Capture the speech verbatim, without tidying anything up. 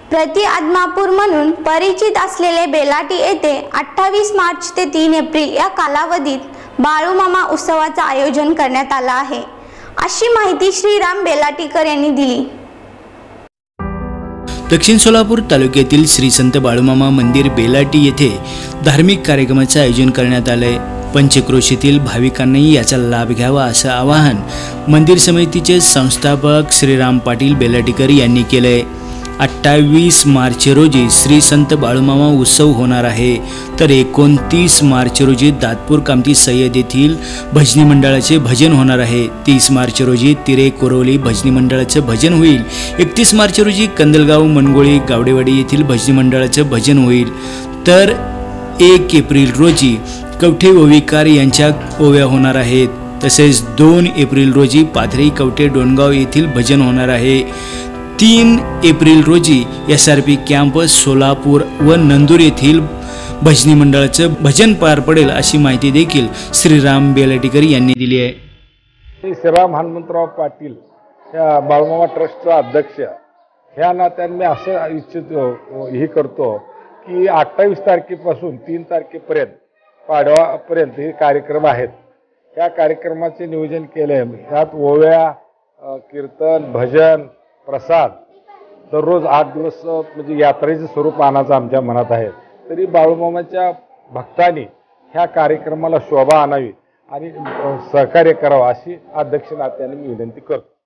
प्रति आदमापूर म्हणून परिचित असलेले बेलाटी येथे अठ्ठावीस मार्च ते तीन एप्रिल या कालावधीत बाळूमामा उत्सवाचे आयोजन करण्यात आले आहे, अशी माहिती श्रीराम बेलाटीकर यांनी दिली। दक्षिण सोलापूर तालुक्यातील श्री संत बाळूमामा मंदिर बेलाटी येथे धार्मिक कार्यक्रमाचे आयोजन करण्यात आले। पंचक्रोशीतील भाविकांनी याचा लाभ घ्यावा असं आवाहन मंदिर समितीचे संस्थापक श्रीराम पाटील बेलाटीकर यांनी केले। अठ्ठावीस मार्च रोजी श्री संत बाळूमामा उत्सव होणार आहे, तर एकोणतीस मार्च रोजी दातपूर कामती सय्यद येथील भजनी मंडळाचे भजन होणार आहे। तीस मार्च रोजी तिरे कोरोली भजनी मंडळाचे भजन होईल। एकतीस मार्च रोजी कंदलगाव मनगोळी गावडेवाडी येथील भजनी मंडळाचे भजन होईल, तर एक एप्रिल रोजी कवठे ओवीकार यांच्या ओव्या होणार आहेत। तसेच दोन एप्रिल रोजी पाथरी कवठे डोणगाव येथील भजन होणार आहे। तीन एप्रिल रोजी S R P campus Solapur व नंदूर येथील भजनी मंडळाचे भजन पार पडेल, अशी माहिती देखील श्रीराम बेलाटीकर यांनी दिली आहे। श्रीराम हनुमंतराव पाटील या बाळूमामा ट्रस्टचा अध्यक्ष ह्या नात्याने मी असं इच्छितो हे करतो की अठ्ठावीस तारखेपासून तीन तारखेपर्यंत पाडवापर्यंत हे कार्यक्रम आहेत। या कार्यक्रमाचे नियोजन केले, त्यात ओव्या, कीर्तन, भजन, प्रसाद दररोज आठ दिवस म्हणजे यात्रेचे स्वरूप आणायचं आमच्या मनात आहे। तरी बाळूमामाच्या भक्तांनी ह्या कार्यक्रमाला शोभा आणावी आणि सहकार्य करावं अशी अध्यक्ष नात्याने मी विनंती करतो।